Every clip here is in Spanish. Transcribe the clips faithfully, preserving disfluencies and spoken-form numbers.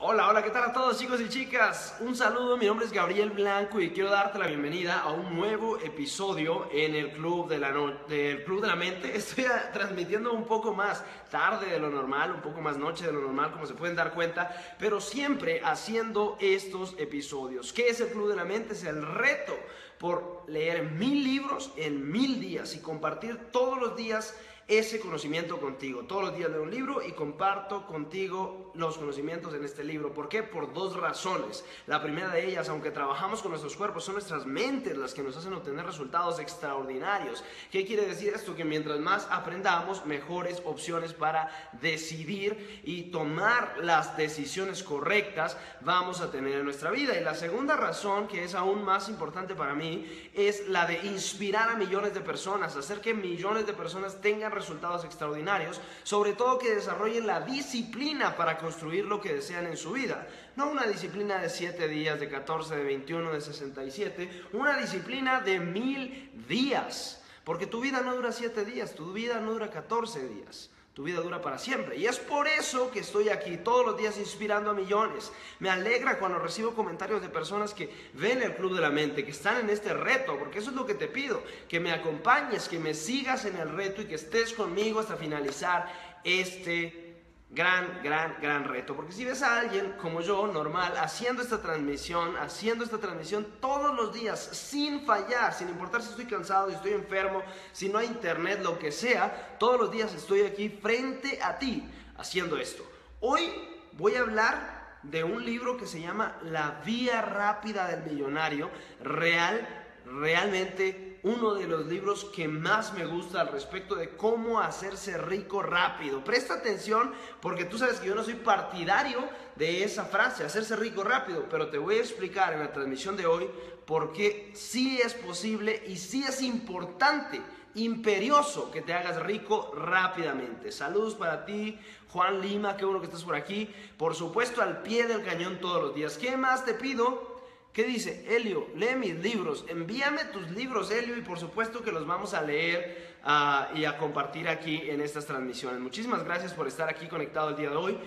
Hola, hola, ¿qué tal a todos, chicos y chicas? Un saludo, mi nombre es Gabriel Blanco y quiero darte la bienvenida a un nuevo episodio en el Club de la, no del Club de la Mente. Estoy a, transmitiendo un poco más tarde de lo normal, un poco más noche de lo normal, como se pueden dar cuenta, pero siempre haciendo estos episodios. ¿Qué es el Club de la Mente? Es el reto por leer mil libros en mil días y compartir todos los días ese conocimiento contigo. Todos los días leo un libro y comparto contigo los conocimientos en este libro. ¿Por qué? Por dos razones. La primera de ellas, aunque trabajamos con nuestros cuerpos, son nuestras mentes las que nos hacen obtener resultados extraordinarios. ¿Qué quiere decir esto? Que mientras más aprendamos, mejores opciones para decidir y tomar las decisiones correctas vamos a tener en nuestra vida. Y la segunda razón, que es aún más importante para mí, es la de inspirar a millones de personas, hacer que millones de personas tengan resultados extraordinarios, sobre todo que desarrollen la disciplina para construir lo que desean en su vida. No una disciplina de siete días, de catorce, de veintiuno, de sesenta y siete, una disciplina de mil días, porque tu vida no dura siete días, tu vida no dura catorce días. Tu vida dura para siempre. Y es por eso que estoy aquí todos los días inspirando a millones. Me alegra cuando recibo comentarios de personas que ven el Club de la Mente, que están en este reto, porque eso es lo que te pido, que me acompañes, que me sigas en el reto y que estés conmigo hasta finalizar este gran, gran, gran reto. Porque si ves a alguien como yo, normal, haciendo esta transmisión, haciendo esta transmisión todos los días, sin fallar, sin importar si estoy cansado, si estoy enfermo, si no hay internet, lo que sea, todos los días estoy aquí frente a ti, haciendo esto. Hoy voy a hablar de un libro que se llama La Vía Rápida del Millonario. Real, realmente uno de los libros que más me gusta al respecto de cómo hacerse rico rápido. Presta atención porque tú sabes que yo no soy partidario de esa frase, hacerse rico rápido, pero te voy a explicar en la transmisión de hoy por qué sí es posible y sí es importante, imperioso que te hagas rico rápidamente. Saludos para ti, Juan Lima, qué bueno que estás por aquí. Por supuesto, al pie del cañón todos los días. ¿Qué más te pido? ¿Qué dice? Elio, lee mis libros. Envíame tus libros, Elio, y por supuesto que los vamos a leer uh, y a compartir aquí en estas transmisiones. Muchísimas gracias por estar aquí conectado el día de hoy.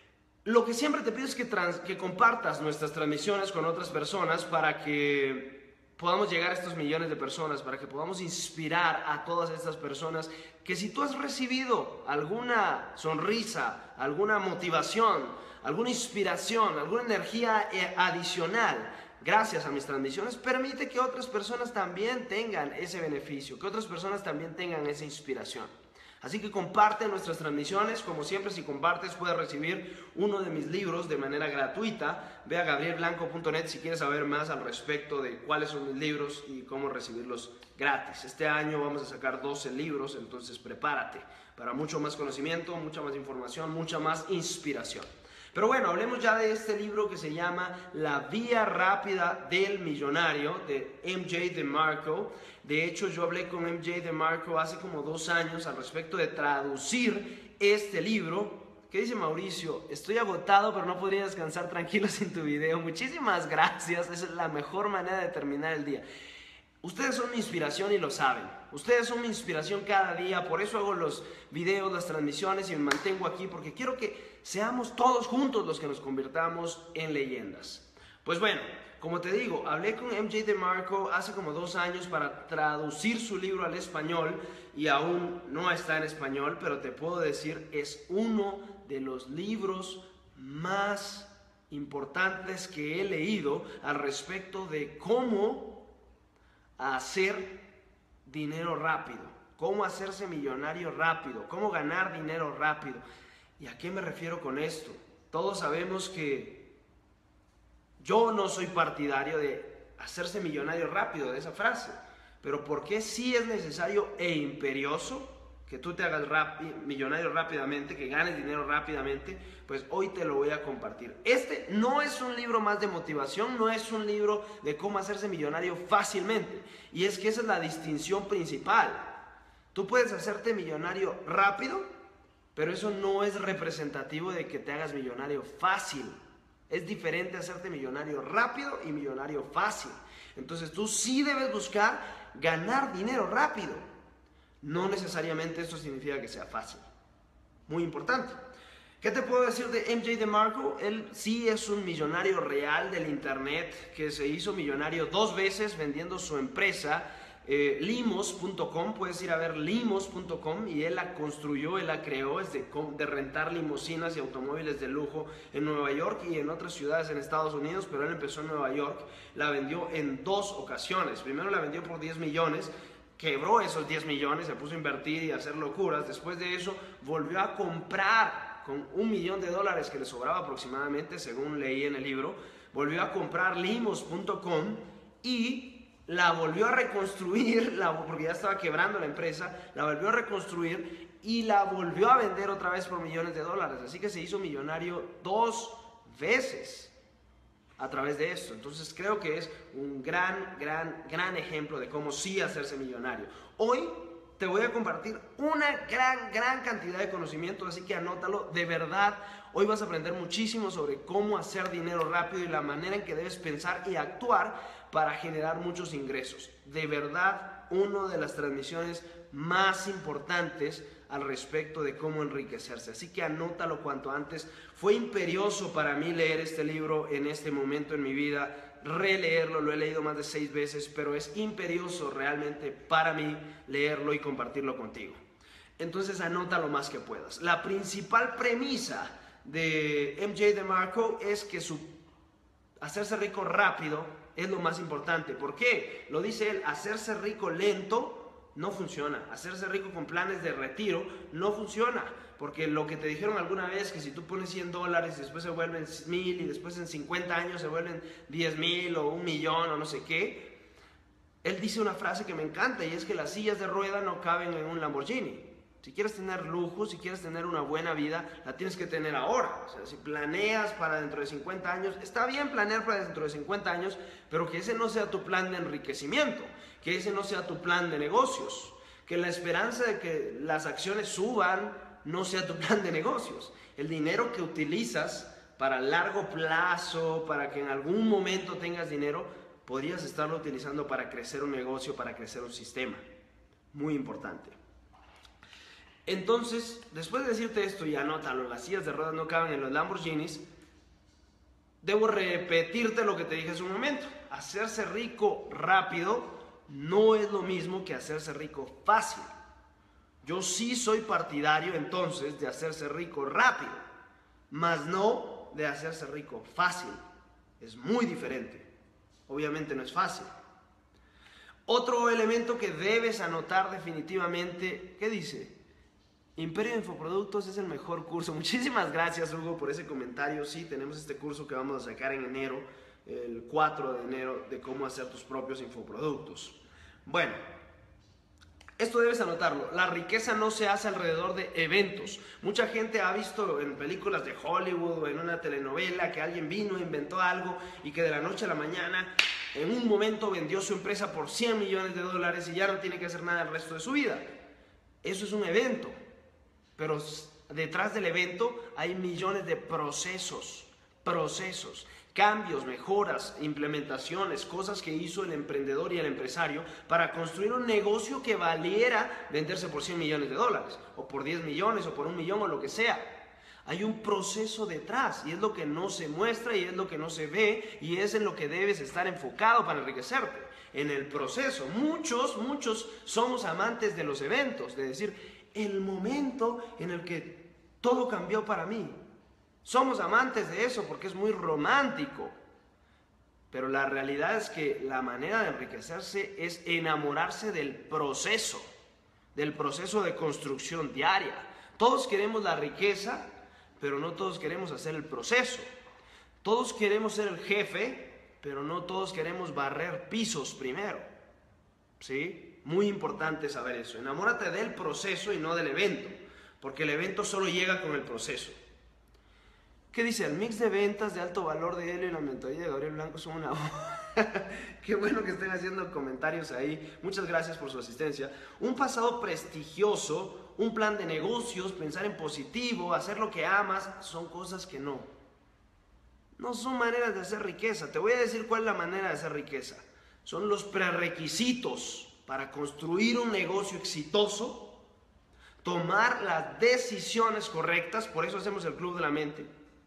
Lo que siempre te pido es que, trans, que compartas nuestras transmisiones con otras personas para que podamos llegar a estos millones de personas, para que podamos inspirar a todas estas personas, que si tú has recibido alguna sonrisa, alguna motivación, alguna inspiración, alguna energía adicional, gracias a mis transmisiones, permite que otras personas también tengan ese beneficio, que otras personas también tengan esa inspiración. Así que comparte nuestras transmisiones. Como siempre, si compartes puedes recibir uno de mis libros de manera gratuita. Ve a gabriel blanco punto net si quieres saber más al respecto de cuáles son mis libros y cómo recibirlos gratis. Este año vamos a sacar doce libros, entonces prepárate para mucho más conocimiento, mucha más información, mucha más inspiración. Pero bueno, hablemos ya de este libro que se llama La Vía Rápida del Millonario, de M J DeMarco. De hecho, yo hablé con M J DeMarco hace como dos años al respecto de traducir este libro. ¿Qué dice Mauricio? Estoy agotado, pero no podría descansar tranquilo sin tu video. Muchísimas gracias, esa es la mejor manera de terminar el día. Ustedes son mi inspiración y lo saben. Ustedes son mi inspiración cada día, por eso hago los videos, las transmisiones y me mantengo aquí, porque quiero que seamos todos juntos los que nos convirtamos en leyendas. Pues bueno, como te digo, hablé con M J DeMarco hace como dos años para traducir su libro al español y aún no está en español, pero te puedo decir, es uno de los libros más importantes que he leído al respecto de cómo hacer dinero rápido, cómo hacerse millonario rápido, cómo ganar dinero rápido. ¿Y a qué me refiero con esto? Todos sabemos que yo no soy partidario de hacerse millonario rápido, de esa frase, pero ¿por qué sí es necesario e imperioso que tú te hagas rápido, millonario rápidamente, que ganes dinero rápidamente? Pues hoy te lo voy a compartir. Este no es un libro más de motivación, no es un libro de cómo hacerse millonario fácilmente. Y es que esa es la distinción principal. Tú puedes hacerte millonario rápido, pero eso no es representativo de que te hagas millonario fácil. Es diferente hacerte millonario rápido y millonario fácil. Entonces tú sí debes buscar ganar dinero rápido. No necesariamente esto significa que sea fácil. Muy importante. ¿Qué te puedo decir de M J DeMarco? Él sí es un millonario real del internet, que se hizo millonario dos veces vendiendo su empresa, eh, limos punto com. Puedes ir a ver limos punto com, y él la construyó, él la creó, es de, de rentar limusinas y automóviles de lujo en Nueva York y en otras ciudades en Estados Unidos, pero él empezó en Nueva York, la vendió en dos ocasiones. Primero la vendió por diez millones, quebró esos diez millones, se puso a invertir y a hacer locuras. Después de eso volvió a comprar con un millón de dólares que le sobraba aproximadamente, según leí en el libro. Volvió a comprar limos punto com y la volvió a reconstruir, la, porque ya estaba quebrando la empresa, la volvió a reconstruir y la volvió a vender otra vez por millones de dólares. Así que se hizo millonario dos veces a través de esto. Entonces creo que es un gran, gran, gran ejemplo de cómo sí hacerse millonario. Hoy te voy a compartir una gran, gran cantidad de conocimiento, así que anótalo, de verdad. Hoy vas a aprender muchísimo sobre cómo hacer dinero rápido y la manera en que debes pensar y actuar para generar muchos ingresos. De verdad, una de las transmisiones más importantes al respecto de cómo enriquecerse. Así que anótalo cuanto antes. Fue imperioso para mí leer este libro en este momento en mi vida, releerlo, lo he leído más de seis veces, pero es imperioso realmente para mí leerlo y compartirlo contigo. Entonces anota lo más que puedas. La principal premisa de M J DeMarco es que su hacerse rico rápido es lo más importante. ¿Por qué? Lo dice él, hacerse rico lento no funciona. Hacerse rico con planes de retiro no funciona. Porque lo que te dijeron alguna vez, que si tú pones cien dólares y después se vuelven mil y después en cincuenta años se vuelven diez mil o un millón o no sé qué. Él dice una frase que me encanta, y es que las sillas de rueda no caben en un Lamborghini. Si quieres tener lujo, si quieres tener una buena vida, la tienes que tener ahora. O sea, si planeas para dentro de cincuenta años, está bien planear para dentro de cincuenta años, pero que ese no sea tu plan de enriquecimiento, que ese no sea tu plan de negocios, que la esperanza de que las acciones suban no sea tu plan de negocios. El dinero que utilizas para largo plazo, para que en algún momento tengas dinero, podrías estarlo utilizando para crecer un negocio, para crecer un sistema. Muy importante. Entonces, después de decirte esto, y anótalo, las sillas de ruedas no caben en los Lamborghinis, debo repetirte lo que te dije hace un momento. Hacerse rico rápido no es lo mismo que hacerse rico fácil. Yo sí soy partidario entonces de hacerse rico rápido, mas no de hacerse rico fácil. Es muy diferente. Obviamente no es fácil. Otro elemento que debes anotar definitivamente, ¿qué dice? Imperio de Infoproductos es el mejor curso. Muchísimas gracias, Hugo, por ese comentario. Sí, tenemos este curso que vamos a sacar en enero, el cuatro de enero, de cómo hacer tus propios infoproductos. Bueno, esto debes anotarlo. La riqueza no se hace alrededor de eventos. Mucha gente ha visto en películas de Hollywood o en una telenovela que alguien vino, inventó algo y que de la noche a la mañana, en un momento, vendió su empresa por cien millones de dólares y ya no tiene que hacer nada el resto de su vida. Eso es un evento. Pero detrás del evento hay millones de procesos, procesos, cambios, mejoras, implementaciones, cosas que hizo el emprendedor y el empresario para construir un negocio que valiera venderse por cien millones de dólares, o por diez millones, o por un millón, o lo que sea. Hay un proceso detrás, y es lo que no se muestra, y es lo que no se ve, y es en lo que debes estar enfocado para enriquecerte, en el proceso. Muchos, muchos somos amantes de los eventos, de decir, el momento en el que todo cambió para mí. Somos amantes de eso porque es muy romántico. Pero la realidad es que la manera de enriquecerse es enamorarse del proceso, del proceso de construcción diaria. Todos queremos la riqueza, pero no todos queremos hacer el proceso. Todos queremos ser el jefe, pero no todos queremos barrer pisos primero. ¿Sí? Muy importante saber eso. Enamórate del proceso y no del evento, porque el evento solo llega con el proceso. ¿Qué dice? El mix de ventas de alto valor de Helio y la mentoría de Gabriel Blanco son una... Qué bueno que estén haciendo comentarios ahí. Muchas gracias por su asistencia. Un pasado prestigioso, un plan de negocios, pensar en positivo, hacer lo que amas, son cosas que no. No son maneras de hacer riqueza. Te voy a decir cuál es la manera de hacer riqueza. Son los prerequisitos para construir un negocio exitoso. tomar las decisiones correctas, por eso hacemos el Club de la Mente,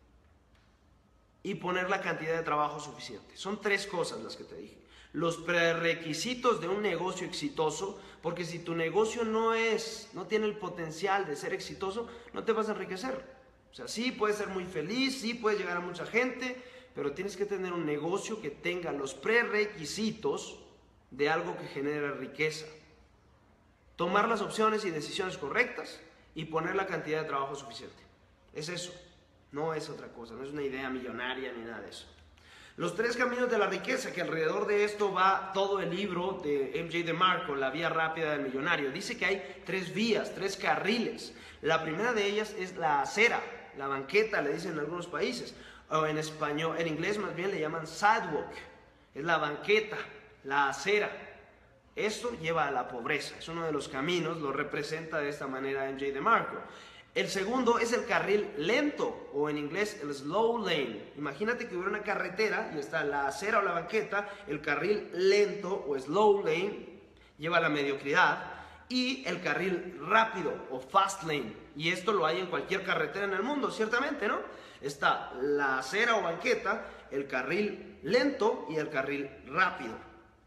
y poner la cantidad de trabajo suficiente. Son tres cosas las que te dije. Los prerequisitos de un negocio exitoso, porque si tu negocio no es, no tiene el potencial de ser exitoso, no te vas a enriquecer. O sea, sí puedes ser muy feliz, sí puedes llegar a mucha gente, pero tienes que tener un negocio que tenga los prerequisitos de algo que genere riqueza. Tomar las opciones y decisiones correctas y poner la cantidad de trabajo suficiente. Es eso, no es otra cosa, no es una idea millonaria ni nada de eso. Los tres caminos de la riqueza, que alrededor de esto va todo el libro de M J DeMarco, La Vía Rápida del Millonario. Dice que hay tres vías, tres carriles. La primera de ellas es la acera, la banqueta, le dicen en algunos países. O en español, en inglés más bien le llaman sidewalk. Es la banqueta, la acera. Esto lleva a la pobreza, es uno de los caminos, lo representa de esta manera M J DeMarco. El segundo es el carril lento, o en inglés el slow lane. Imagínate que hubiera una carretera y está la acera o la banqueta, el carril lento o slow lane lleva a la mediocridad, y el carril rápido o fast lane, y esto lo hay en cualquier carretera en el mundo, ciertamente, ¿no? Está la acera o banqueta, el carril lento y el carril rápido.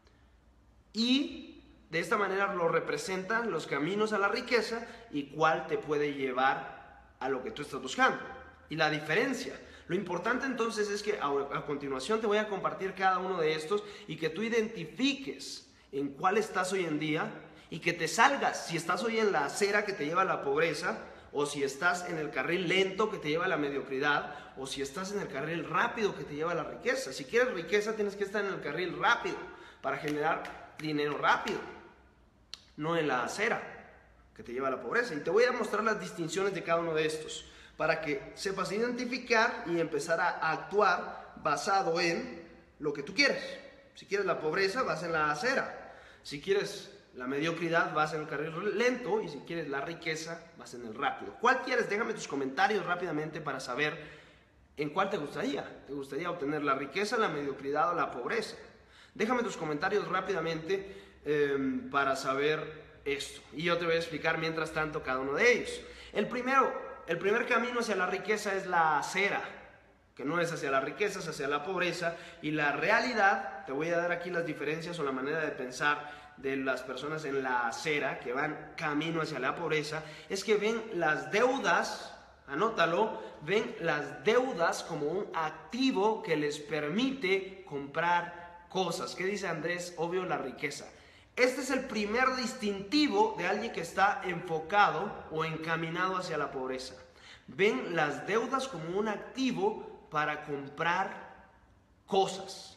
Y de esta manera lo representan los caminos a la riqueza y cuál te puede llevar a lo que tú estás buscando. Y la diferencia. Lo importante entonces es que a, a continuación te voy a compartir cada uno de estos y que tú identifiques en cuál estás hoy en día y que te salgas. Si estás hoy en la acera que te lleva a la pobreza, o si estás en el carril lento que te lleva a la mediocridad, o si estás en el carril rápido que te lleva a la riqueza. Si quieres riqueza tienes que estar en el carril rápido para generar dinero rápido, no en la acera que te lleva a la pobreza. Y te voy a mostrar las distinciones de cada uno de estos para que sepas identificar y empezar a actuar basado en lo que tú quieres. Si quieres la pobreza, vas en la acera. Si quieres la mediocridad, vas en el carril lento. Y si quieres la riqueza, vas en el rápido. ¿Cuál quieres? Déjame tus comentarios rápidamente para saber en cuál te gustaría. ¿Te gustaría obtener la riqueza, la mediocridad o la pobreza? Déjame tus comentarios rápidamente eh, para saber esto. Y yo te voy a explicar mientras tanto cada uno de ellos. El primero, el primer camino hacia la riqueza es la acera, que no es hacia la riqueza, es hacia la pobreza. Y la realidad, te voy a dar aquí las diferencias o la manera de pensar de las personas en la acera, que van camino hacia la pobreza, es que ven las deudas, anótalo, ven las deudas como un activo que les permite comprar cosas. ¿Qué dice Andrés? Obvio, la riqueza. Este es el primer distintivo de alguien que está enfocado o encaminado hacia la pobreza. Ven las deudas como un activo para comprar cosas.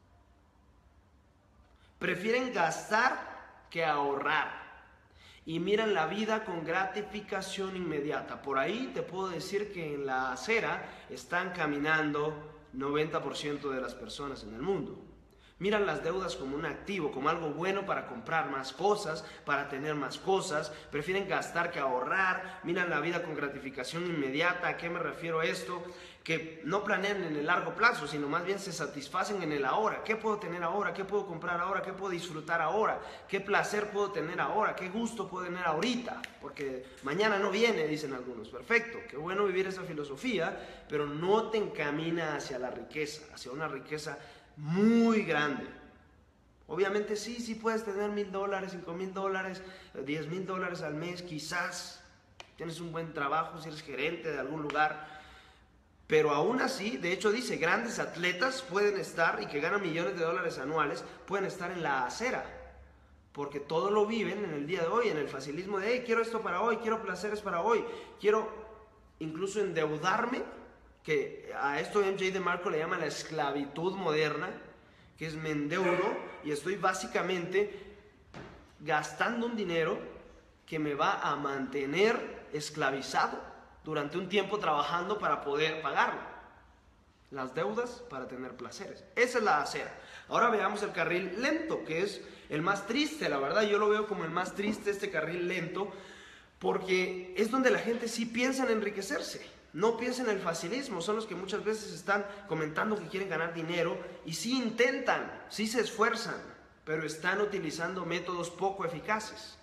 Prefieren gastar que ahorrar. Y miran la vida con gratificación inmediata. Por ahí te puedo decir que en la acera están caminando noventa por ciento de las personas en el mundo. Miran las deudas como un activo, como algo bueno para comprar más cosas, para tener más cosas. Prefieren gastar que ahorrar. Miran la vida con gratificación inmediata. ¿A qué me refiero a esto? Que no planean en el largo plazo, sino más bien se satisfacen en el ahora. ¿Qué puedo tener ahora? ¿Qué puedo comprar ahora? ¿Qué puedo disfrutar ahora? ¿Qué placer puedo tener ahora? ¿Qué gusto puedo tener ahorita? Porque mañana no viene, dicen algunos. Perfecto, qué bueno vivir esa filosofía, pero no te encamina hacia la riqueza, hacia una riqueza muy grande. Obviamente sí, sí puedes tener mil dólares, cinco mil dólares, diez mil dólares al mes, quizás tienes un buen trabajo si eres gerente de algún lugar, pero aún así, de hecho dice, grandes atletas pueden estar y que ganan millones de dólares anuales, pueden estar en la acera, porque todo lo viven en el día de hoy, en el facilismo de, hey, quiero esto para hoy, quiero placeres para hoy, quiero incluso endeudarme, que a esto M J DeMarco le llama la esclavitud moderna, que es me endeudo y estoy básicamente gastando un dinero que me va a mantener esclavizado durante un tiempo trabajando para poder pagarlo. Las deudas para tener placeres. Esa es la acera. Ahora veamos el carril lento, que es el más triste, la verdad. Yo lo veo como el más triste, este carril lento, porque es donde la gente sí piensa en enriquecerse. No piensa en el facilismo, son los que muchas veces están comentando que quieren ganar dinero y sí intentan, sí se esfuerzan, pero están utilizando métodos poco eficaces.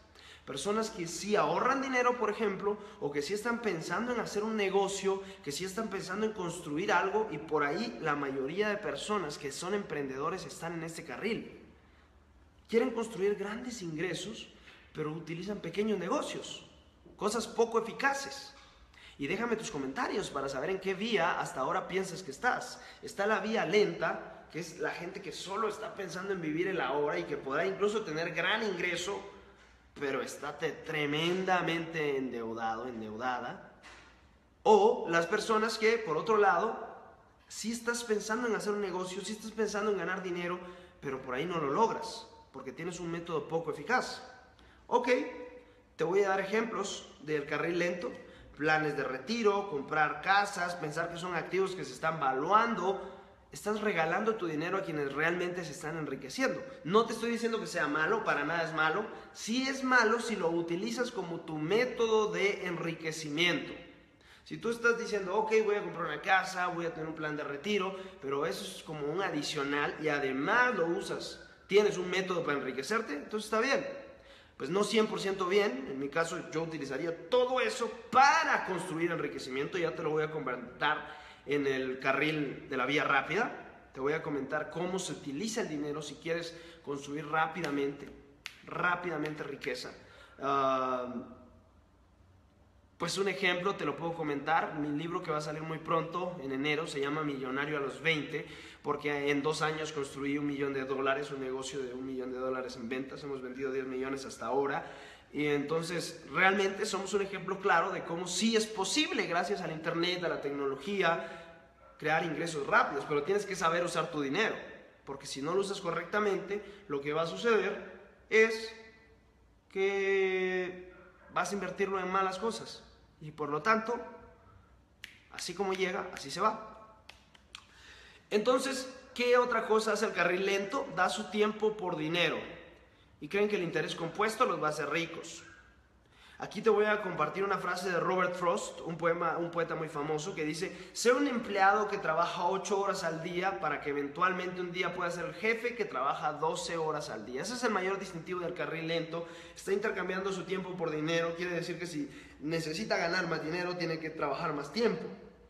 Personas que sí ahorran dinero, por ejemplo, o que sí están pensando en hacer un negocio, que sí están pensando en construir algo, y por ahí la mayoría de personas que son emprendedores están en este carril. Quieren construir grandes ingresos, pero utilizan pequeños negocios, cosas poco eficaces. Y déjame tus comentarios para saber en qué vía hasta ahora piensas que estás. Está la vía lenta, que es la gente que solo está pensando en vivir el ahora y que podrá incluso tener gran ingreso, pero está tremendamente endeudado, endeudada. O las personas que, por otro lado, sí estás pensando en hacer un negocio, sí estás pensando en ganar dinero, pero por ahí no lo logras, porque tienes un método poco eficaz. Ok, te voy a dar ejemplos del carril lento, planes de retiro, comprar casas, pensar que son activos que se están valuando. Estás regalando tu dinero a quienes realmente se están enriqueciendo. No te estoy diciendo que sea malo, para nada es malo. Sí es malo si lo utilizas como tu método de enriquecimiento. Si tú estás diciendo, ok, voy a comprar una casa, voy a tener un plan de retiro, pero eso es como un adicional y además lo usas, tienes un método para enriquecerte, entonces está bien. Pues no cien por ciento bien, en mi caso yo utilizaría todo eso para construir enriquecimiento, ya te lo voy a comentar en el carril de la vía rápida. Te voy a comentar cómo se utiliza el dinero si quieres construir rápidamente, rápidamente riqueza. Uh, pues un ejemplo te lo puedo comentar, mi libro que va a salir muy pronto, en enero, se llama Millonario a los veinte, porque en dos años construí un millón de dólares, un negocio de un millón de dólares en ventas, hemos vendido diez millones hasta ahora. Y entonces realmente somos un ejemplo claro de cómo sí es posible, gracias al internet, a la tecnología, crear ingresos rápidos, pero tienes que saber usar tu dinero, porque si no lo usas correctamente, lo que va a suceder es que vas a invertirlo en malas cosas y por lo tanto, así como llega, así se va. Entonces, ¿qué otra cosa hace el carril lento? Da su tiempo por dinero. Y creen que el interés compuesto los va a hacer ricos. Aquí te voy a compartir una frase de Robert Frost, un, poema, un poeta muy famoso, que dice: sé un empleado que trabaja ocho horas al día para que eventualmente un día pueda ser el jefe que trabaja doce horas al día. Ese es el mayor distintivo del carril lento. Está intercambiando su tiempo por dinero. Quiere decir que si necesita ganar más dinero, tiene que trabajar más tiempo.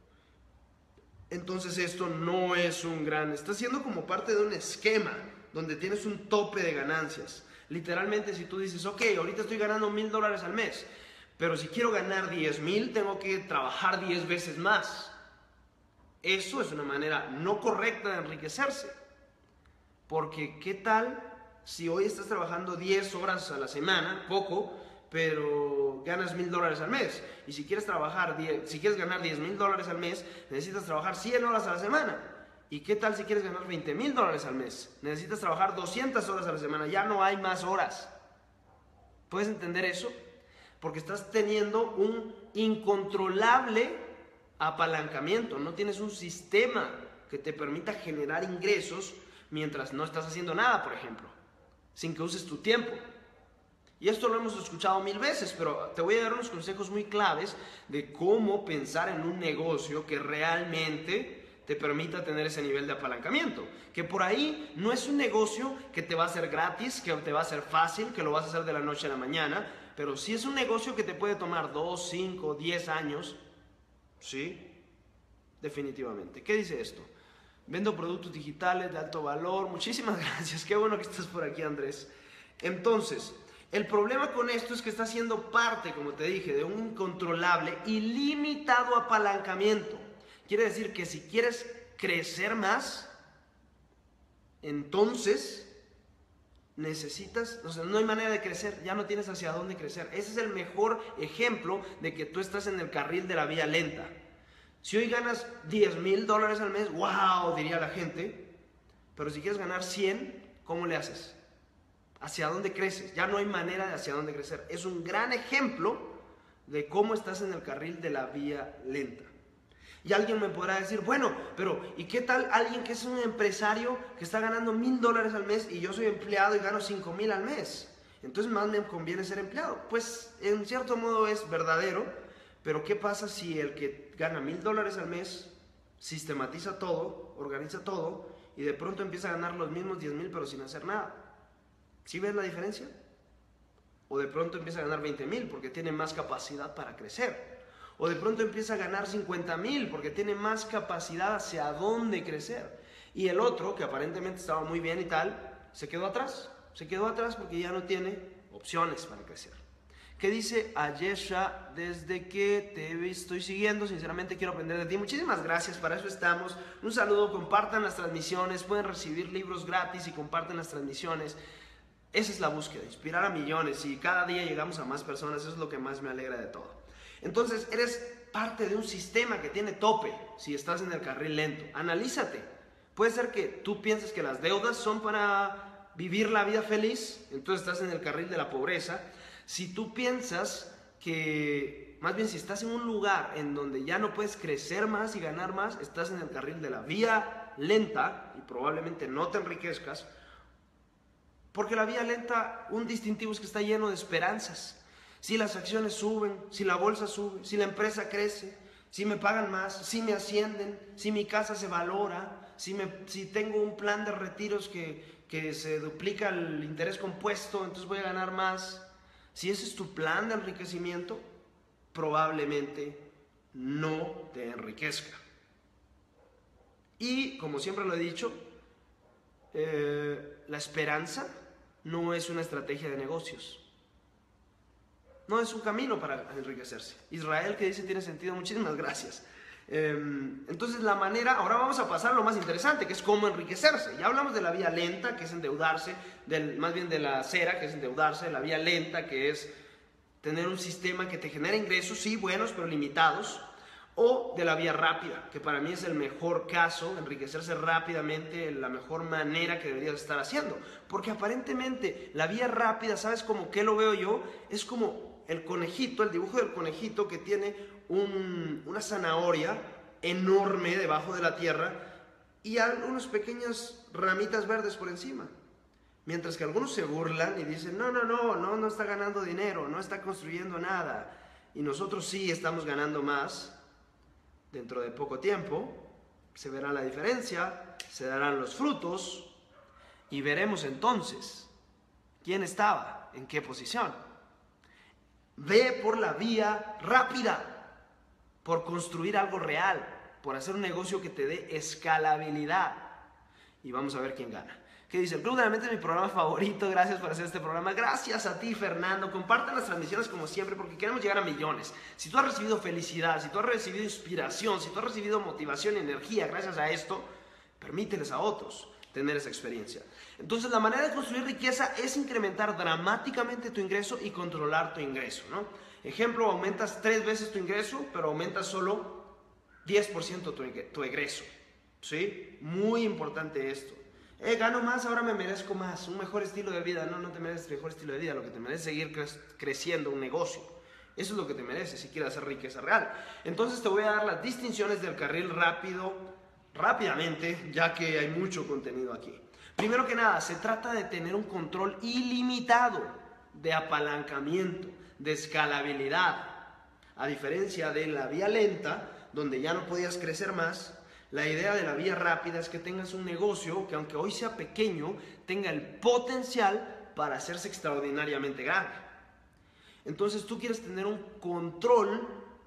Entonces esto no es un gran... Está siendo como parte de un esquema donde tienes un tope de ganancias. Literalmente, si tú dices, ok, ahorita estoy ganando mil dólares al mes, pero si quiero ganar diez mil, tengo que trabajar diez veces más. Eso es una manera no correcta de enriquecerse. Porque, ¿qué tal si hoy estás trabajando diez horas a la semana, poco, pero ganas mil dólares al mes? Y si quieres trabajar, diez, si quieres ganar diez mil dólares al mes, necesitas trabajar cien horas a la semana. ¿Y qué tal si quieres ganar veinte mil dólares al mes? Necesitas trabajar doscientas horas a la semana, ya no hay más horas. ¿Puedes entender eso? Porque estás teniendo un incontrolable apalancamiento, no tienes un sistema que te permita generar ingresos mientras no estás haciendo nada, por ejemplo, sin que uses tu tiempo. Y esto lo hemos escuchado mil veces, pero te voy a dar unos consejos muy claves de cómo pensar en un negocio que realmente te permita tener ese nivel de apalancamiento. Que por ahí no es un negocio que te va a hacer gratis, que te va a ser fácil, que lo vas a hacer de la noche a la mañana, pero sí es un negocio que te puede tomar dos, cinco, diez años. Sí, definitivamente. ¿Qué dice esto? Vendo productos digitales de alto valor. Muchísimas gracias. Qué bueno que estás por aquí, Andrés. Entonces, el problema con esto es que está siendo parte, como te dije, de un incontrolable y limitado apalancamiento. Quiere decir que si quieres crecer más, entonces necesitas, o sea, no hay manera de crecer, ya no tienes hacia dónde crecer. Ese es el mejor ejemplo de que tú estás en el carril de la vía lenta. Si hoy ganas diez mil dólares al mes, wow, diría la gente, pero si quieres ganar cien, ¿cómo le haces? ¿Hacia dónde creces? Ya no hay manera de hacia dónde crecer. Es un gran ejemplo de cómo estás en el carril de la vía lenta. Y alguien me podrá decir, bueno, pero ¿y qué tal alguien que es un empresario que está ganando mil dólares al mes y yo soy empleado y gano cinco mil al mes? Entonces más me conviene ser empleado. Pues en cierto modo es verdadero, pero ¿qué pasa si el que gana mil dólares al mes sistematiza todo, organiza todo y de pronto empieza a ganar los mismos diez mil pero sin hacer nada? ¿Sí ves la diferencia? O de pronto empieza a ganar veinte mil porque tiene más capacidad para crecer. O de pronto empieza a ganar cincuenta mil porque tiene más capacidad hacia dónde crecer. Y el otro, que aparentemente estaba muy bien y tal, se quedó atrás. Se quedó atrás porque ya no tiene opciones para crecer. ¿Qué dice Ayesha? Desde que te estoy siguiendo, sinceramente quiero aprender de ti. Muchísimas gracias, para eso estamos. Un saludo, compartan las transmisiones, pueden recibir libros gratis y comparten las transmisiones. Esa es la búsqueda, inspirar a millones, y cada día llegamos a más personas, eso es lo que más me alegra de todo. Entonces, eres parte de un sistema que tiene tope si estás en el carril lento. Analízate. Puede ser que tú pienses que las deudas son para vivir la vida feliz, entonces estás en el carril de la pobreza. Si tú piensas que, más bien si estás en un lugar en donde ya no puedes crecer más y ganar más, estás en el carril de la vía lenta y probablemente no te enriquezcas, porque la vía lenta, un distintivo es que está lleno de esperanzas. Si las acciones suben, si la bolsa sube, si la empresa crece, si me pagan más, si me ascienden, si mi casa se valora, si, me, si tengo un plan de retiros que, que se duplica el interés compuesto, entonces voy a ganar más. Si ese es tu plan de enriquecimiento, probablemente no te enriquezca. Y como siempre lo he dicho, eh, la esperanza no es una estrategia de negocios. No es un camino para enriquecerse. Israel, que dice tiene sentido, muchísimas gracias. Eh, entonces la manera, ahora vamos a pasar a lo más interesante, que es cómo enriquecerse. Ya hablamos de la vía lenta, que es endeudarse, del, más bien de la acera, que es endeudarse, la vía lenta, que es tener un sistema que te genera ingresos, sí, buenos, pero limitados, o de la vía rápida, que para mí es el mejor caso, enriquecerse rápidamente, la mejor manera que deberías estar haciendo. Porque aparentemente la vía rápida, ¿sabes cómo qué lo veo yo? Es como el conejito, el dibujo del conejito que tiene un, una zanahoria enorme debajo de la tierra y unas pequeñas ramitas verdes por encima. Mientras que algunos se burlan y dicen, no, no, no, no, no está ganando dinero, no está construyendo nada. Y nosotros sí estamos ganando más. Dentro de poco tiempo se verá la diferencia, se darán los frutos y veremos entonces quién estaba en qué posición. Ve por la vía rápida, por construir algo real, por hacer un negocio que te dé escalabilidad. Y vamos a ver quién gana. ¿Qué dice? El Club de la Mente es mi programa favorito. Gracias por hacer este programa. Gracias a ti, Fernando. Compartan las transmisiones como siempre porque queremos llegar a millones. Si tú has recibido felicidad, si tú has recibido inspiración, si tú has recibido motivación y energía gracias a esto, permíteles a otros tener esa experiencia. Entonces, la manera de construir riqueza es incrementar dramáticamente tu ingreso y controlar tu ingreso, ¿no? Ejemplo, aumentas tres veces tu ingreso, pero aumentas solo diez por ciento tu, tu egreso, ¿sí? Muy importante esto. Eh, gano más, ahora me merezco más, un mejor estilo de vida. No, no te mereces mejor estilo de vida, lo que te mereces es seguir cre creciendo un negocio. Eso es lo que te mereces si quieres hacer riqueza real. Entonces te voy a dar las distinciones del carril rápido, rápidamente, ya que hay mucho contenido aquí. Primero que nada, se trata de tener un control ilimitado de apalancamiento, de escalabilidad. A diferencia de la vía lenta, donde ya no podías crecer más, la idea de la vía rápida es que tengas un negocio que, aunque hoy sea pequeño, tenga el potencial para hacerse extraordinariamente grande. Entonces tú quieres tener un control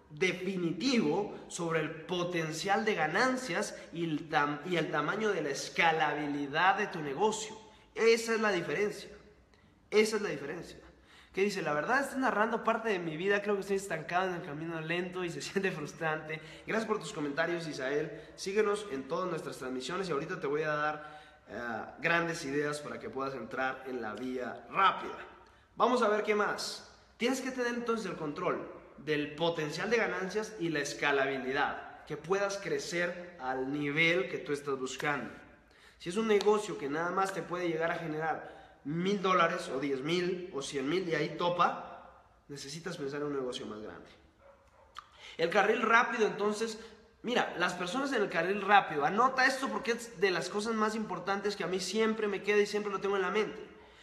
definitivo sobre el potencial de ganancias y el, tam y el tamaño de la escalabilidad de tu negocio. Esa es la diferencia. Esa es la diferencia. ¿Qué dice? La verdad estoy narrando parte de mi vida, creo que estoy estancado en el camino lento y se siente frustrante. Gracias por tus comentarios, Isael. Síguenos en todas nuestras transmisiones y ahorita te voy a dar uh, grandes ideas para que puedas entrar en la vía rápida. Vamos a ver qué más. Tienes que tener entonces el control del potencial de ganancias y la escalabilidad, que puedas crecer al nivel que tú estás buscando. Si es un negocio que nada más te puede llegar a generar mil dólares o diez mil o cien mil y ahí topa, necesitas pensar en un negocio más grande. El carril rápido, entonces, mira, las personas en el carril rápido, anota esto porque es de las cosas más importantes que a mí siempre me queda y siempre lo tengo en la mente.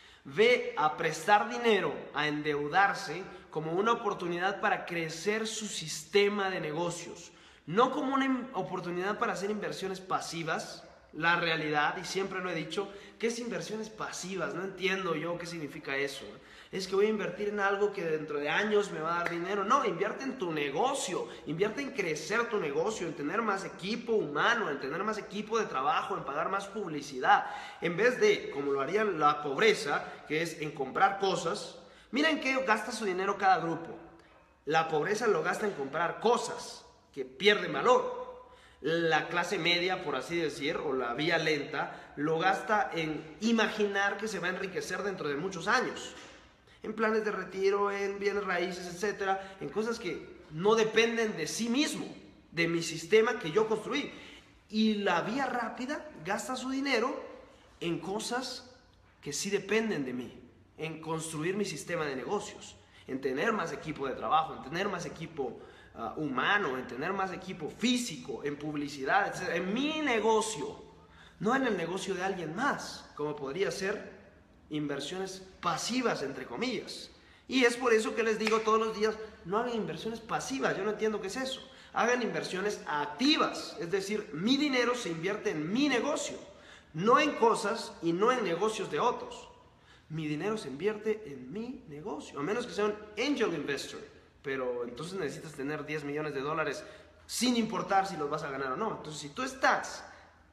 Ve a prestar dinero, a endeudarse como una oportunidad para crecer su sistema de negocios, no como una oportunidad para hacer inversiones pasivas, la realidad, y siempre lo he dicho, ¿qué es inversiones pasivas? No entiendo yo qué significa eso. Es que voy a invertir en algo que dentro de años me va a dar dinero. No, invierte en tu negocio, invierte en crecer tu negocio, en tener más equipo humano, en tener más equipo de trabajo, en pagar más publicidad. En vez de, como lo haría la pobreza, que es en comprar cosas. Miren qué gasta su dinero cada grupo. La pobreza lo gasta en comprar cosas que pierden valor. La clase media, por así decir, o la vía lenta, lo gasta en imaginar que se va a enriquecer dentro de muchos años. En planes de retiro, en bienes raíces, etcétera, en cosas que no dependen de sí mismo, de mi sistema que yo construí. Y la vía rápida gasta su dinero en cosas que sí dependen de mí, en construir mi sistema de negocios, en tener más equipo de trabajo, en tener más equipo uh, humano, en tener más equipo físico, en publicidad, etcétera, en mi negocio, no en el negocio de alguien más, como podría ser inversiones pasivas, entre comillas. Y es por eso que les digo todos los días, no hagan inversiones pasivas, yo no entiendo qué es eso. Hagan inversiones activas, es decir, mi dinero se invierte en mi negocio, no en cosas y no en negocios de otros. Mi dinero se invierte en mi negocio, a menos que sea un angel investor, pero entonces necesitas tener diez millones de dólares sin importar si los vas a ganar o no. Entonces, si tú estás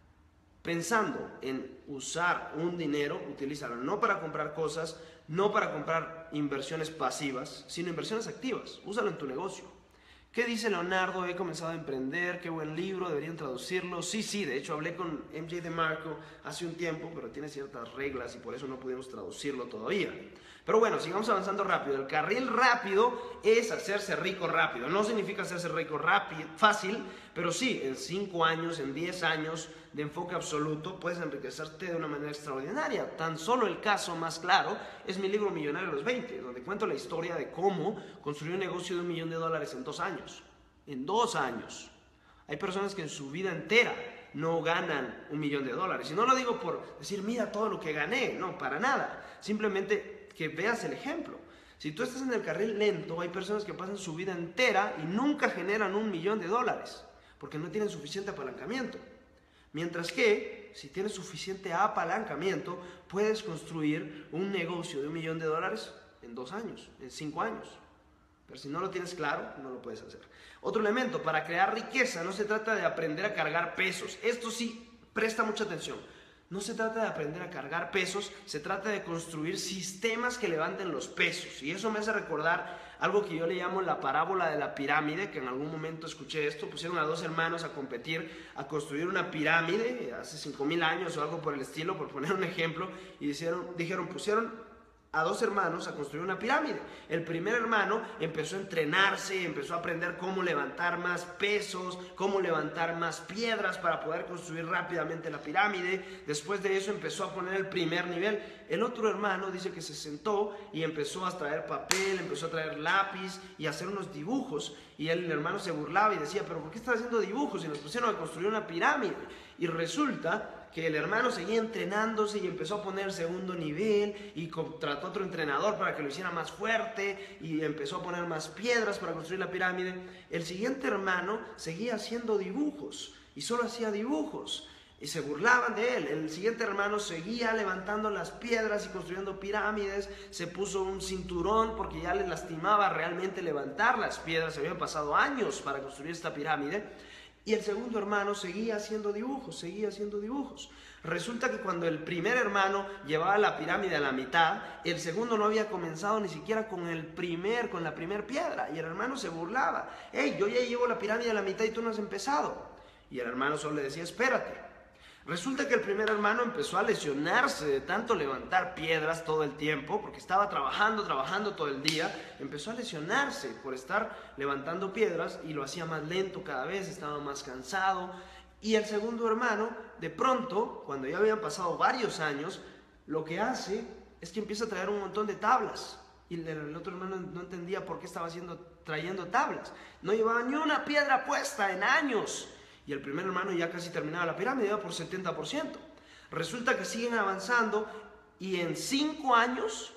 pensando en usar un dinero, utilízalo no para comprar cosas, no para comprar inversiones pasivas, sino inversiones activas. Úsalo en tu negocio. ¿Qué dice Leonardo? He comenzado a emprender, qué buen libro, deberían traducirlo. Sí, sí, de hecho hablé con M J DeMarco hace un tiempo, pero tiene ciertas reglas y por eso no pudimos traducirlo todavía. Pero bueno, sigamos avanzando rápido. El carril rápido es hacerse rico rápido. No significa hacerse rico rápido, fácil, pero sí, en cinco años, en diez años de enfoque absoluto, puedes enriquecerte de una manera extraordinaria. Tan solo el caso más claro es mi libro Millonario a los veinte, donde cuento la historia de cómo construir un negocio de un millón de dólares en dos años. En dos años. Hay personas que en su vida entera no ganan un millón de dólares. Y no lo digo por decir, mira todo lo que gané. No, para nada. Simplemente que veas el ejemplo. Si tú estás en el carril lento, hay personas que pasan su vida entera y nunca generan un millón de dólares, porque no tienen suficiente apalancamiento. Mientras que, si tienes suficiente apalancamiento, puedes construir un negocio de un millón de dólares en dos años, en cinco años. Pero si no lo tienes claro, no lo puedes hacer. Otro elemento, para crear riqueza no se trata de aprender a cargar pesos. Esto sí, presta mucha atención. No se trata de aprender a cargar pesos, se trata de construir sistemas que levanten los pesos. Y eso me hace recordar algo que yo le llamo la parábola de la pirámide, que en algún momento escuché esto. Pusieron a dos hermanos a competir, a construir una pirámide hace cinco mil años o algo por el estilo, por poner un ejemplo. Y dijeron, dijeron pusieron a dos hermanos a construir una pirámide. El primer hermano empezó a entrenarse, empezó a aprender cómo levantar más pesos, cómo levantar más piedras para poder construir rápidamente la pirámide. Después de eso empezó a poner el primer nivel. El otro hermano dice que se sentó y empezó a traer papel, empezó a traer lápiz y a hacer unos dibujos. Y el hermano se burlaba y decía, pero ¿por qué estás haciendo dibujos? Y nos pusieron a construir una pirámide. Y resulta que el hermano seguía entrenándose y empezó a poner segundo nivel y contrató a otro entrenador para que lo hiciera más fuerte y empezó a poner más piedras para construir la pirámide. El siguiente hermano seguía haciendo dibujos y solo hacía dibujos y se burlaban de él. El siguiente hermano seguía levantando las piedras y construyendo pirámides, se puso un cinturón porque ya le lastimaba realmente levantar las piedras, se habían pasado años para construir esta pirámide. Y el segundo hermano seguía haciendo dibujos, seguía haciendo dibujos. Resulta que cuando el primer hermano llevaba la pirámide a la mitad, el segundo no había comenzado ni siquiera con el primer, con la primer piedra. Y el hermano se burlaba. Hey, yo ya llevo la pirámide a la mitad y tú no has empezado. Y el hermano solo le decía, espérate. Resulta que el primer hermano empezó a lesionarse de tanto levantar piedras todo el tiempo, porque estaba trabajando, trabajando todo el día. Empezó a lesionarse por estar levantando piedras y lo hacía más lento cada vez, estaba más cansado. Y el segundo hermano, de pronto, cuando ya habían pasado varios años, lo que hace es que empieza a traer un montón de tablas. Y el otro hermano no entendía por qué estaba haciendo, trayendo tablas. No llevaba ni una piedra puesta en años. Y el primer hermano ya casi terminaba la pirámide, iba por setenta por ciento. Resulta que siguen avanzando y en cinco años,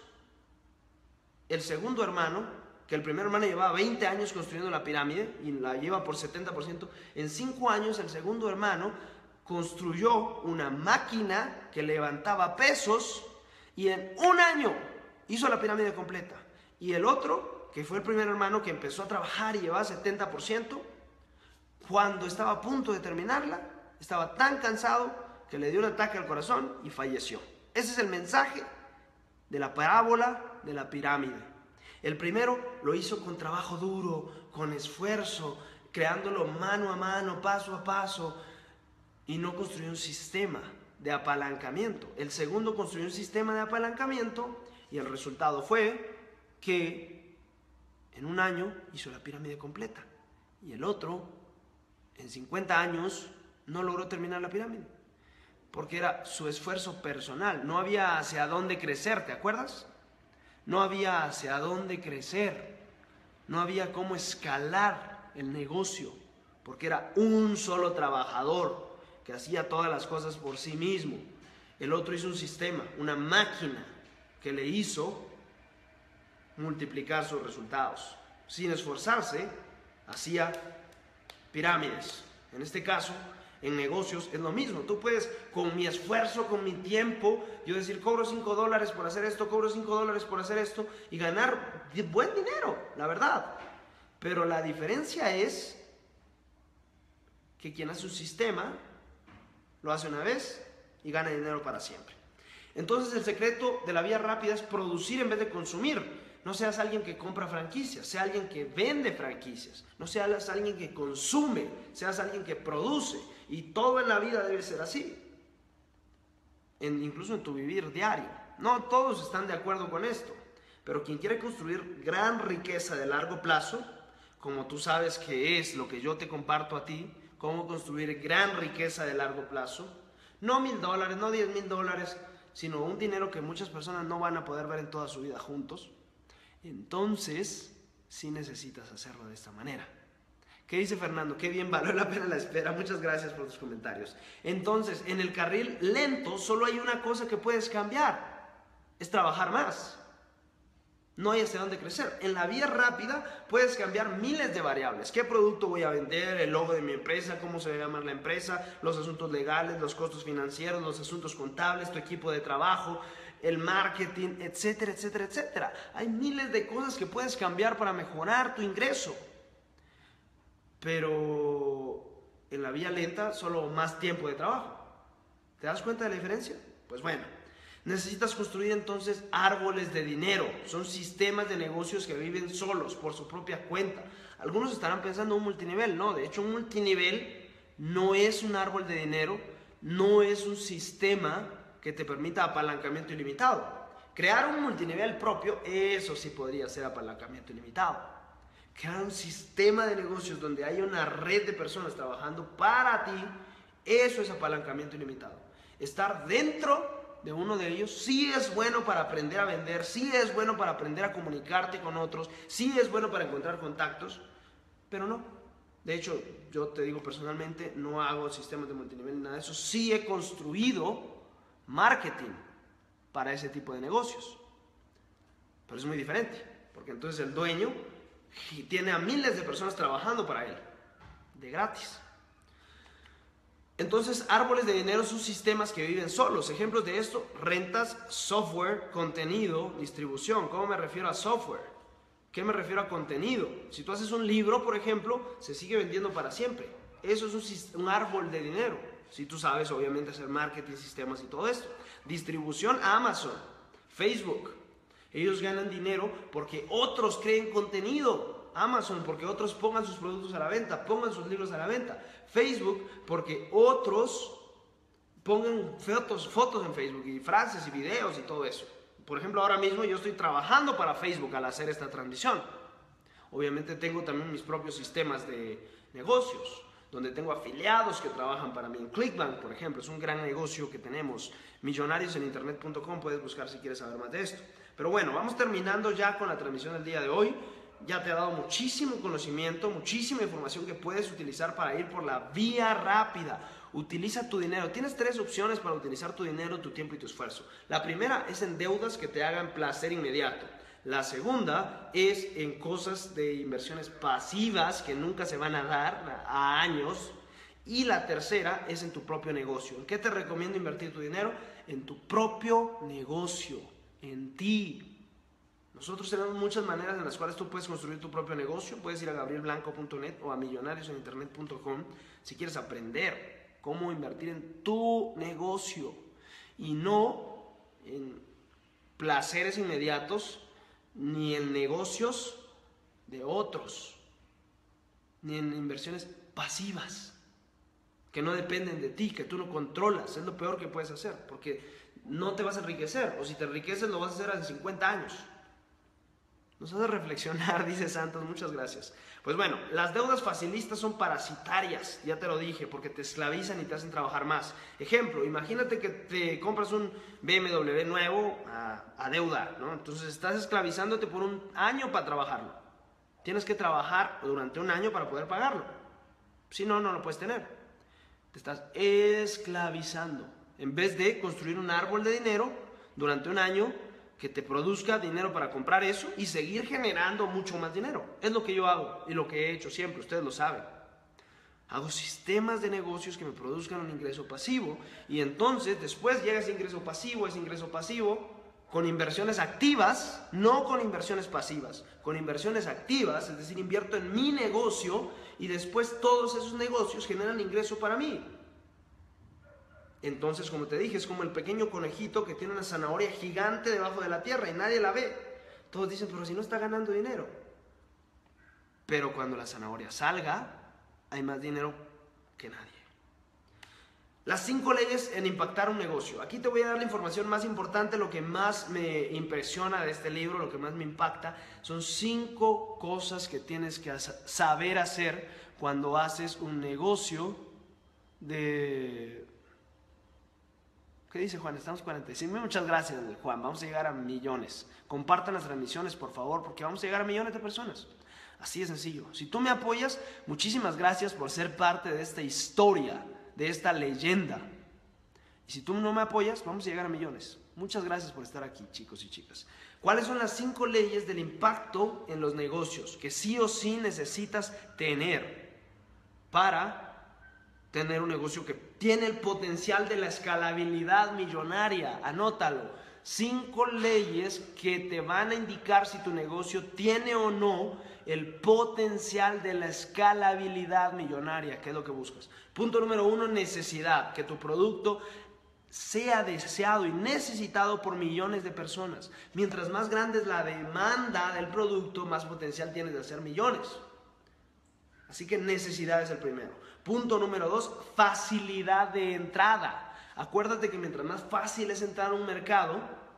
el segundo hermano, que el primer hermano llevaba veinte años construyendo la pirámide y la lleva por setenta por ciento, en cinco años el segundo hermano construyó una máquina que levantaba pesos y en un año hizo la pirámide completa. Y el otro, que fue el primer hermano que empezó a trabajar y llevaba setenta por ciento, cuando estaba a punto de terminarla, estaba tan cansado que le dio un ataque al corazón y falleció. Ese es el mensaje de la parábola de la pirámide. El primero lo hizo con trabajo duro, con esfuerzo, creándolo mano a mano, paso a paso, y no construyó un sistema de apalancamiento. El segundo construyó un sistema de apalancamiento y el resultado fue que en un año hizo la pirámide completa. Y el otro, en cincuenta años, no logró terminar la pirámide. Porque era su esfuerzo personal. No había hacia dónde crecer, ¿te acuerdas? No había hacia dónde crecer. No había cómo escalar el negocio. Porque era un solo trabajador que hacía todas las cosas por sí mismo. El otro hizo un sistema, una máquina que le hizo multiplicar sus resultados. Sin esforzarse, hacía pirámides. En este caso, en negocios es lo mismo. Tú puedes, con mi esfuerzo, con mi tiempo, yo decir, cobro cinco dólares por hacer esto, cobro cinco dólares por hacer esto, y ganar buen dinero, la verdad. Pero la diferencia es que quien hace un sistema, lo hace una vez y gana dinero para siempre. Entonces el secreto de la vía rápida es producir en vez de consumir. No seas alguien que compra franquicias, sea alguien que vende franquicias. No seas alguien que consume, seas alguien que produce. Y todo en la vida debe ser así. En, incluso en tu vivir diario. No todos están de acuerdo con esto. Pero quien quiere construir gran riqueza de largo plazo, como tú sabes que es lo que yo te comparto a ti, cómo construir gran riqueza de largo plazo, no mil dólares, no diez mil dólares, sino un dinero que muchas personas no van a poder ver en toda su vida juntos, entonces sí necesitas hacerlo de esta manera. ¿Qué dice Fernando? Qué bien, valió la pena la espera. Muchas gracias por tus comentarios. Entonces, en el carril lento solo hay una cosa que puedes cambiar. Es trabajar más. No hay hacia dónde crecer. En la vía rápida puedes cambiar miles de variables. ¿Qué producto voy a vender? El logo de mi empresa, cómo se va a llamar la empresa, los asuntos legales, los costos financieros, los asuntos contables, tu equipo de trabajo, el marketing, etcétera, etcétera, etcétera. Hay miles de cosas que puedes cambiar para mejorar tu ingreso. Pero en la vía lenta solo más tiempo de trabajo. ¿Te das cuenta de la diferencia? Pues bueno. Necesitas construir entonces árboles de dinero. Son sistemas de negocios que viven solos, por su propia cuenta. Algunos estarán pensando en un multinivel. No, de hecho un multinivel no es un árbol de dinero, no es un sistema que te permita apalancamiento ilimitado. Crear un multinivel propio, eso sí podría ser apalancamiento ilimitado. Crear un sistema de negocios donde haya una red de personas trabajando para ti, eso es apalancamiento ilimitado. Estar dentro de uno de ellos sí es bueno para aprender a vender, sí es bueno para aprender a comunicarte con otros, sí es bueno para encontrar contactos, pero no. De hecho, yo te digo personalmente, no hago sistemas de multinivel ni nada de eso. Sí he construido marketing para ese tipo de negocios, pero es muy diferente, porque entonces el dueño tiene a miles de personas trabajando para él, de gratis. Entonces, árboles de dinero son sistemas que viven solos. Ejemplos de esto: rentas, software, contenido, distribución. ¿Cómo me refiero a software? ¿Qué me refiero a contenido? Si tú haces un libro, por ejemplo, se sigue vendiendo para siempre. Eso es un, un árbol de dinero. Si tú sabes, obviamente, hacer marketing, sistemas y todo esto. Distribución, Amazon, Facebook. Ellos ganan dinero porque otros creen contenido. Amazon, porque otros pongan sus productos a la venta, pongan sus libros a la venta. Facebook, porque otros pongan fotos, fotos en Facebook y frases y videos y todo eso. Por ejemplo, ahora mismo yo estoy trabajando para Facebook al hacer esta transmisión. Obviamente tengo también mis propios sistemas de negocios, donde tengo afiliados que trabajan para mí. En Clickbank, por ejemplo, es un gran negocio que tenemos. millonarios en internet punto com, puedes buscar si quieres saber más de esto. Pero bueno, vamos terminando ya con la transmisión del día de hoy. Ya te ha dado muchísimo conocimiento, muchísima información que puedes utilizar para ir por la vía rápida. Utiliza tu dinero. Tienes tres opciones para utilizar tu dinero, tu tiempo y tu esfuerzo. La primera es en deudas que te hagan placer inmediato. La segunda es en cosas de inversiones pasivas que nunca se van a dar a años. Y la tercera es en tu propio negocio. ¿En qué te recomiendo invertir tu dinero? En tu propio negocio, en ti. Nosotros tenemos muchas maneras en las cuales tú puedes construir tu propio negocio. Puedes ir a gabriel blanco punto net o a millonarios en internet punto com si quieres aprender cómo invertir en tu negocio y no en placeres inmediatos ni en negocios de otros, ni en inversiones pasivas que no dependen de ti, que tú no controlas. Es lo peor que puedes hacer, porque no te vas a enriquecer, o si te enriqueces lo vas a hacer hace cincuenta años. Nos hace reflexionar, dice Santos, muchas gracias. Pues bueno, las deudas facilistas son parasitarias, ya te lo dije, porque te esclavizan y te hacen trabajar más. Ejemplo, imagínate que te compras un B M W nuevo a, a deuda, ¿no? Entonces estás esclavizándote por un año para trabajarlo. Tienes que trabajar durante un año para poder pagarlo. Si no, no lo puedes tener. Te estás esclavizando. En vez de construir un árbol de dinero durante un año que te produzca dinero para comprar eso y seguir generando mucho más dinero. Es lo que yo hago y lo que he hecho siempre, ustedes lo saben. Hago sistemas de negocios que me produzcan un ingreso pasivo y entonces después llega ese ingreso pasivo, ese ingreso pasivo con inversiones activas, no con inversiones pasivas, con inversiones activas, es decir, invierto en mi negocio y después todos esos negocios generan ingreso para mí. Entonces, como te dije, es como el pequeño conejito que tiene una zanahoria gigante debajo de la tierra y nadie la ve. Todos dicen, pero si no está ganando dinero. Pero cuando la zanahoria salga, hay más dinero que nadie. Las cinco leyes en impactar un negocio. Aquí te voy a dar la información más importante, lo que más me impresiona de este libro, lo que más me impacta. Son cinco cosas que tienes que saber hacer cuando haces un negocio de... ¿Qué dice Juan? Estamos cuarenta y cinco. Muchas gracias, Juan. Vamos a llegar a millones. Compartan las transmisiones, por favor, porque vamos a llegar a millones de personas. Así de sencillo. Si tú me apoyas, muchísimas gracias por ser parte de esta historia, de esta leyenda. Y si tú no me apoyas, vamos a llegar a millones. Muchas gracias por estar aquí, chicos y chicas. ¿Cuáles son las cinco leyes del impacto en los negocios que sí o sí necesitas tener para tener un negocio que tiene el potencial de la escalabilidad millonaria? Anótalo. Cinco leyes que te van a indicar si tu negocio tiene o no el potencial de la escalabilidad millonaria, que es lo que buscas. Punto número uno, necesidad. Que tu producto sea deseado y necesitado por millones de personas. Mientras más grande es la demanda del producto, más potencial tienes de hacer millones. Así que necesidad es el primero. Punto número dos, facilidad de entrada. Acuérdate que mientras más fácil es entrar a un mercado,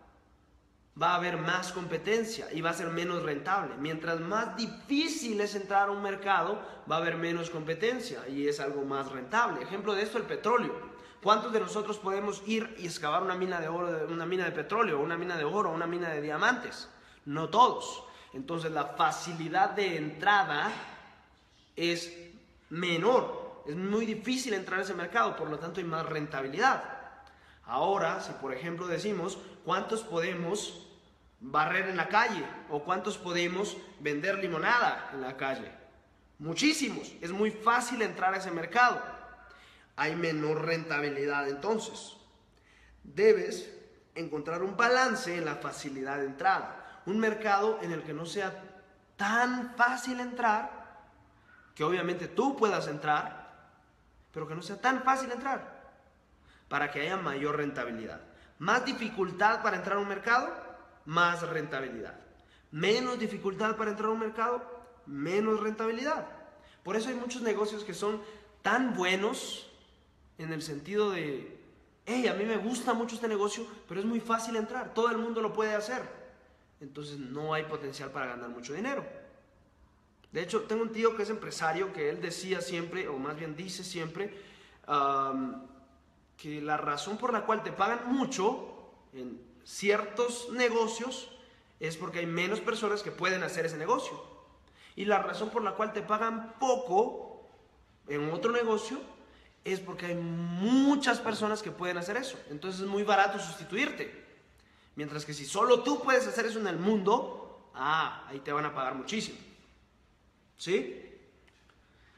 va a haber más competencia y va a ser menos rentable. Mientras más difícil es entrar a un mercado, va a haber menos competencia y es algo más rentable. Ejemplo de esto, el petróleo. ¿Cuántos de nosotros podemos ir y excavar una mina de oro, una mina de petróleo, una mina de oro, una mina de diamantes? No todos. Entonces la facilidad de entrada es menor. Es muy difícil entrar a ese mercado, por lo tanto hay más rentabilidad. Ahora, si por ejemplo decimos, ¿cuántos podemos barrer en la calle? ¿O cuántos podemos vender limonada en la calle? Muchísimos. Es muy fácil entrar a ese mercado. Hay menor rentabilidad entonces. Debes encontrar un balance en la facilidad de entrada. Un mercado en el que no sea tan fácil entrar, que obviamente tú puedas entrar, pero que no sea tan fácil entrar, para que haya mayor rentabilidad. Más dificultad para entrar a un mercado, más rentabilidad. Menos dificultad para entrar a un mercado, menos rentabilidad. Por eso hay muchos negocios que son tan buenos en el sentido de, hey, a mí me gusta mucho este negocio, pero es muy fácil entrar, todo el mundo lo puede hacer. Entonces no hay potencial para ganar mucho dinero. De hecho, tengo un tío que es empresario, que él decía siempre, o más bien dice siempre, um, que la razón por la cual te pagan mucho en ciertos negocios es porque hay menos personas que pueden hacer ese negocio. Y la razón por la cual te pagan poco en otro negocio es porque hay muchas personas que pueden hacer eso. Entonces es muy barato sustituirte. Mientras que si solo tú puedes hacer eso en el mundo, ah, ahí te van a pagar muchísimo. ¿Sí?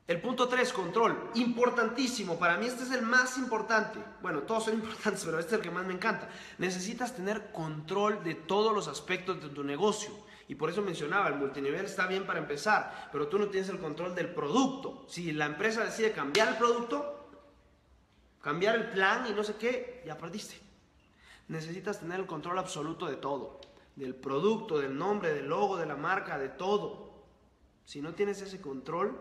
El punto tres, control. Importantísimo. Para mí este es el más importante. Bueno, todos son importantes, pero este es el que más me encanta. Necesitas tener control de todos los aspectos de tu negocio. Y por eso mencionaba, el multinivel está bien para empezar, pero tú no tienes el control del producto. Si la empresa decide cambiar el producto, cambiar el plan y no sé qué, ya perdiste. Necesitas tener el control absoluto de todo. Del producto, del nombre, del logo, de la marca, de todo. Si no tienes ese control,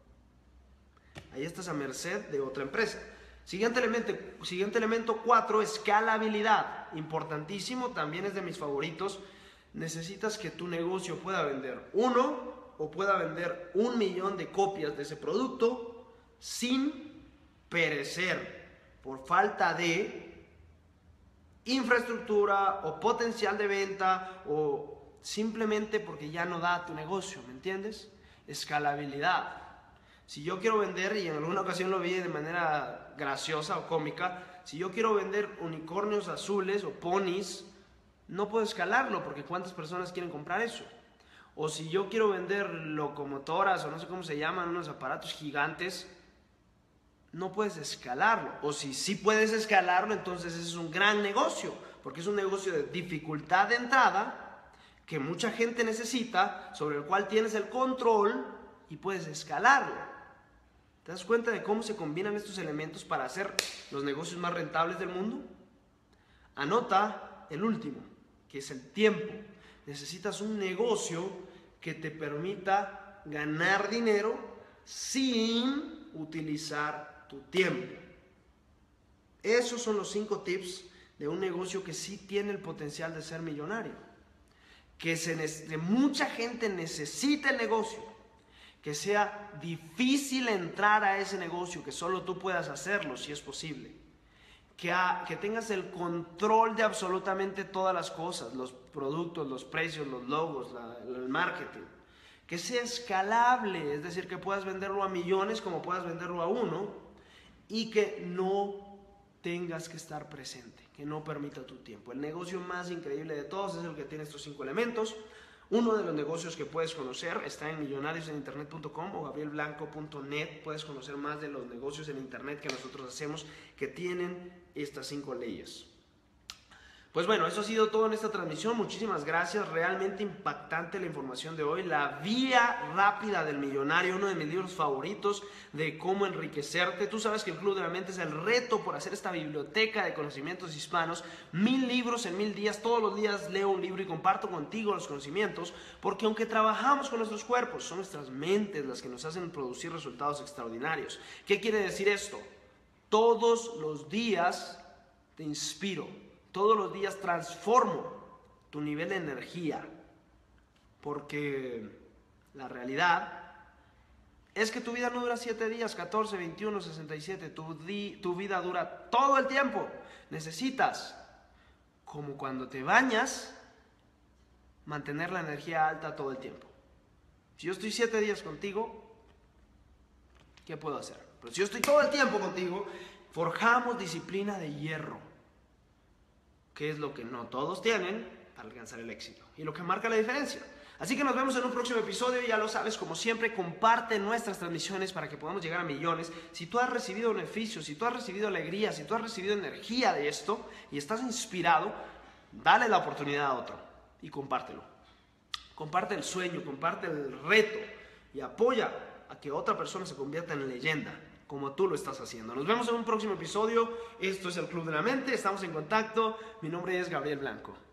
ahí estás a merced de otra empresa. Siguiente elemento, siguiente elemento cuatro, escalabilidad. Importantísimo, también es de mis favoritos. Necesitas que tu negocio pueda vender uno o pueda vender un millón de copias de ese producto sin perecer por falta de infraestructura o potencial de venta o simplemente porque ya no da a tu negocio, ¿me entiendes? Escalabilidad. Si yo quiero vender, y en alguna ocasión lo vi de manera graciosa o cómica, si yo quiero vender unicornios azules o ponis, no puedo escalarlo porque ¿cuántas personas quieren comprar eso? O si yo quiero vender locomotoras o no sé cómo se llaman, unos aparatos gigantes, no puedes escalarlo. O si sí puedes escalarlo, entonces ese es un gran negocio, porque es un negocio de dificultad de entrada que mucha gente necesita, sobre el cual tienes el control y puedes escalarlo. ¿Te das cuenta de cómo se combinan estos elementos para hacer los negocios más rentables del mundo? Anota el último, que es el tiempo. Necesitas un negocio que te permita ganar dinero sin utilizar tu tiempo. Esos son los cinco tips de un negocio que sí tiene el potencial de ser millonario. Que, se, que mucha gente necesita el negocio. Que sea difícil entrar a ese negocio, que solo tú puedas hacerlo si es posible. Que, ha, que tengas el control de absolutamente todas las cosas, los productos, los precios, los logos, la, el marketing. Que sea escalable, es decir, que puedas venderlo a millones como puedas venderlo a uno y que no tengas que estar presente, que no permita tu tiempo. El negocio más increíble de todos es el que tiene estos cinco elementos. Uno de los negocios que puedes conocer está en millonarios en internet punto com o gabriel blanco punto net. Puedes conocer más de los negocios en internet que nosotros hacemos que tienen estas cinco leyes. Pues bueno, eso ha sido todo en esta transmisión. Muchísimas gracias. Realmente impactante la información de hoy. La vía rápida del millonario, uno de mis libros favoritos de cómo enriquecerte. Tú sabes que el Club de la Mente es el reto por hacer esta biblioteca de conocimientos hispanos. Mil libros en mil días. Todos los días leo un libro y comparto contigo los conocimientos. Porque aunque trabajamos con nuestros cuerpos, son nuestras mentes las que nos hacen producir resultados extraordinarios. ¿Qué quiere decir esto? Todos los días te inspiro. Todos los días transformo tu nivel de energía, porque la realidad es que tu vida no dura siete días, catorce, veintiuno, sesenta y siete, tu, di, tu vida dura todo el tiempo. Necesitas, como cuando te bañas, mantener la energía alta todo el tiempo. Si yo estoy siete días contigo, ¿qué puedo hacer? Pero si yo estoy todo el tiempo contigo, forjamos disciplina de hierro, que es lo que no todos tienen para alcanzar el éxito y lo que marca la diferencia. Así que nos vemos en un próximo episodio. Ya lo sabes, como siempre, comparte nuestras transmisiones para que podamos llegar a millones. Si tú has recibido beneficios, si tú has recibido alegría, si tú has recibido energía de esto y estás inspirado, dale la oportunidad a otro y compártelo. Comparte el sueño, comparte el reto y apoya a que otra persona se convierta en leyenda, como tú lo estás haciendo. Nos vemos en un próximo episodio. Esto es el Club de la Mente. Estamos en contacto. Mi nombre es Gabriel Blanco.